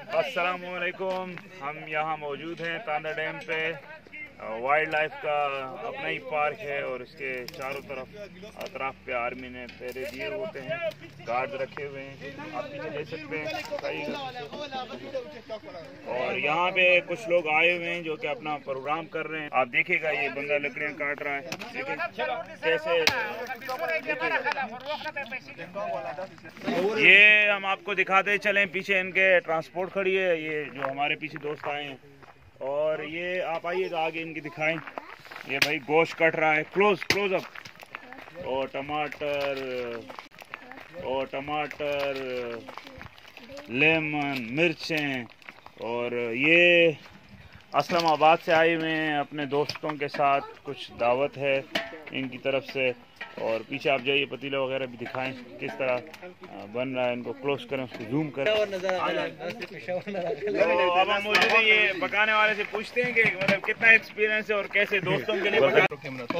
अस्सलामुअलैकुम। हम यहाँ मौजूद हैं तांदा डैम पे। वाइल्ड लाइफ का अपना ही पार्क है और इसके चारों तरफ अतराफ पे आर्मी ने पहरे दिए होते हैं, गार्ड रखे हुए हैं, आप पीछे देख सकते हैं। और यहाँ पे कुछ लोग आए हुए हैं जो कि अपना प्रोग्राम कर रहे हैं। आप देखिएगा ये बंदा लकड़ियाँ काट रहा है, कैसे ये हम आपको दिखाते चलें। पीछे इनके ट्रांसपोर्ट खड़ी है, ये जो हमारे पीछे दोस्त आए हैं। और ये आप आइएगा आगे इनकी दिखाएं। ये भाई गोश्त कट रहा है, क्लोज अप। और टमाटर, लेमन, मिर्चें। और ये इस्लामाबाद से आए हुए हैं अपने दोस्तों के साथ, कुछ दावत है इनकी तरफ से। और पीछे आप जाइए, पतीला वगैरह भी दिखाएं किस तरह बन रहा है। इनको क्लोज करें, उसको जूम करें। तो अब हम मौजूद हैं, ये पकाने वाले से पूछते हैं कि मतलब कितना एक्सपीरियंस है और कैसे दोस्तों के लिए हाँ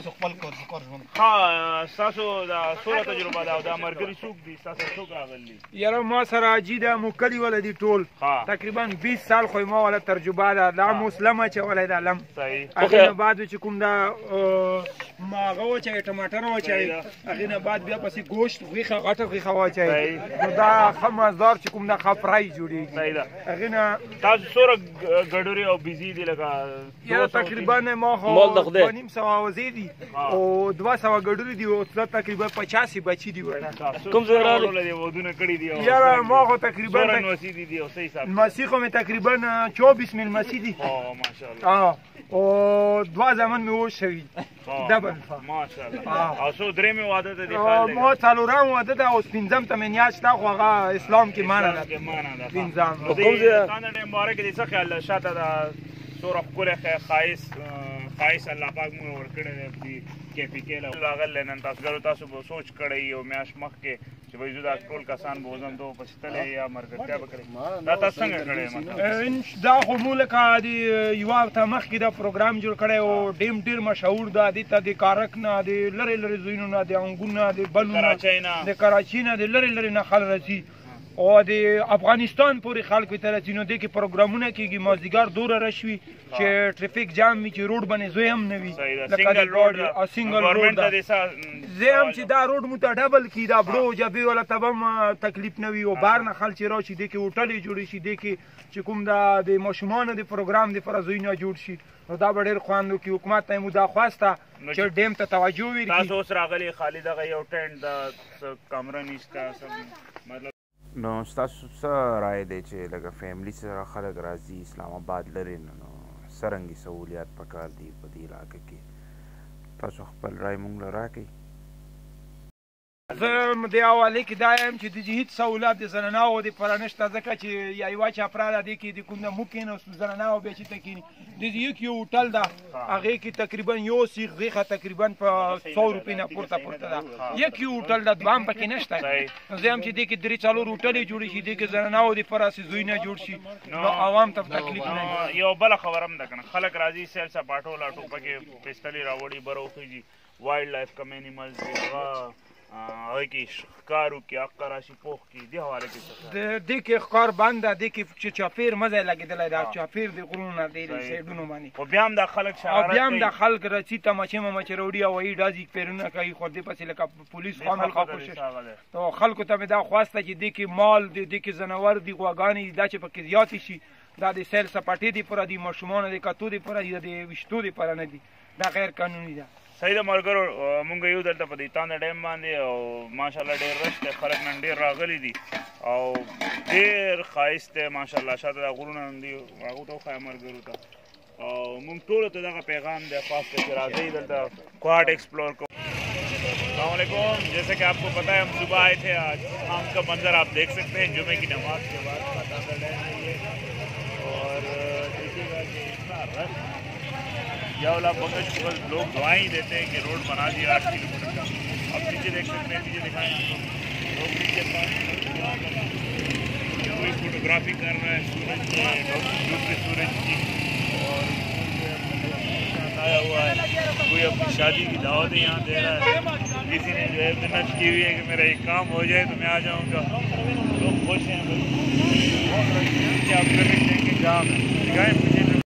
सासो सोलह तजुर्बा दा मरगरी सूख दी सासो का गली यार ما سره جیدا مکلی ولدي ټول تقریبا 20 سال خو ما ولا ترجمه دا مسلمه چې ولید علم صحیح. هغه بعد چې کوم دا ماغه و چې ټماټر و چې هغه بعد بیا پسې گوشت غیخه غټه غیخه و چې دا خمسدار چې کوم دا خفرای جوړیږي. صحیح ده. هغه نه تاسو سره ګډوري او بيزي دي لګا یا تقریبا ما خو 200 وزیدي او 200 ګډوري دي او تقریبا 85 بچی دي ورته. کوم ځای راغله دي ودونه کړی دي یار ما خو تقریبا مسیح دي او صحیح حساب مسیح خو مې تقریبا 24 من مسیح دي. ماشاءالله. او دوا زمان مې وشوي دبل ماشاءالله. او سو درې مې واده ته دي ما څلورم واده ته او پنځم ته مې نیاز تا خو هغه اسلام کې معنا ده پنځم. کوم ځای تانه ډېر مبارک دي څه خیال شاته دا سورخ کوله خایس الله پاک مو ور کړی دی کې پکې لاغل نن تاسو به سوچ کړی او میاش مخ کې چې وای زو دا ټول کسان بوزم ته پښتلې یا مرګتیا وکړي دا تاسو څنګه کړی ان دا خو مولکه دی یو ته مخ کې دا پروګرام جوړ کړی او ډیر مشهور دا دی ته د کارک نه دی لری زوینو نه دی انګون نه دی بلو نه د کراچۍ نه دی لری نه خل رسی او د افغانستان پورې خلکو ته رسینو دي کې پروګرامونه کېږي مازدیګر دوره رشوي چې ټریفیک جام وي چې روډ باندې زوی هم نه وي سنگل روډ زه هم چې دا روډ مو ته ډبل کړي دا بړو جبې ولا ته به هم تکلیف نه وي او بهر نه خلک چې راشي دې کې هوټلې جوړې شي دې کې چې کوم دا د ماشومانو د پروګرام دپاره ځایونه جوړ شي نو دا به ډېر خوند وکړي. حکومت ته یې مو دا خواسته چې ډیم ته توجه وکړي. تاسو اوس راغلي خالي دغه یو ټینټ د کمره نشته مطلب نو ستاسو څه رایه دی چې لکه فیملی سره خلک راځي اسلام آباد لري نو څرنګه سہولیات پکار دي په دې علاقه کې تاسو خپل رای مونږ له راکړئ. زه د حوالې کې دا یم چې د هېڅ سهولت د زنانهو دپاره نشته ځکه چې یوه چاپراله دې کې د کوم نه موږ کېناستو زنانهو بیا چې ته کېني د یو هوټل ده هغې کې تقریبا یو سیخ غیښه تقریبا په 100 روپۍ نه پورته ده یک هوټل ده دوام پکې نشته. نو زه هم چې دې کې 3-4 هوټلې جوړې شي دې کې زنانهو دپاره هسې زویونه جوړ شي نو عوام ته تکلیف نه وي. یو بله خبره هم ده که نه خلک راځي سیل سپاټو لاټو پکې پستلې راوړي بره وخېږي وایلډ لایف کم انیملز دي هغه هغه کې ښکار وکړي حق راشي پوخ کړي دې حواله کې دې کې ښکار بند ده دې کې چې چاپیر مزه لګېدلی ده چاپیر د غرونو نه دی سایډونو باندې خو بیا هم دا خلک او بیا هم دا خلک راځي تماچې مماچې راوړي او وایي ډازې پیرونه کوي خو دې پسې لکه پولیس خامخا کوشش نو خلکو ته مې دا خواسته چې دې کې مال دی دې کې ځناور دي غواګانې دي دا چې پکې زیاتې شي دا د سیل سپاټې دپاره دي ماشومانو د کتو دپاره دي د ویشتو دپاره نه دي دا غیر قانوني ده. صحیح ده ملګرو مونږ یو دلته په دې تانده ډیم باندې او ماشاءالله ډېر رش دی خلک نن ډېر راغلي دي او ډېر ښایست دی ماشاءالله شاته دا غرونه هم دي هغو ته وښایه ملګرو ته او مونږ ټولو ته دغه پیغام دی خاص کر چې راځئ دلته کوهاٹ ایکسپلور کو. السلام علیکم. جیسے کہ آپ کو پتہ ہے ہم صبح آئے تھے آج شام کا منظر آپ دیکھ سکتے ہیں جمعے کی نماز کے بعد کا تاندا ڈیم ہے یہ اور دیکھیے گا کہ اتنا رش یا اولا بغل لوگ دعائیں دیتے ہیں کہ روڈ بنا دیا 8 کلومیٹر کا. اب نیچے دیکھ سکتے ہیں پیچھے دکھائیں لوگ نیچے کوئی فوٹوگرافی کر رہا ہے سورج کے ڈوبتے سورج کی اور آیا ہوا ہے کوئی اپنی شادی کی دعوت یہاں دے رہا ہے کسی نے جو ہے منت کی ہوئی ہے کہ میرا ایک کام ہو جائے تو میں آ جاؤں گا. لوگ खुश हैं भाई, बहुत अच्छे हैं कि आप पेमेंट देंगे जहाँ में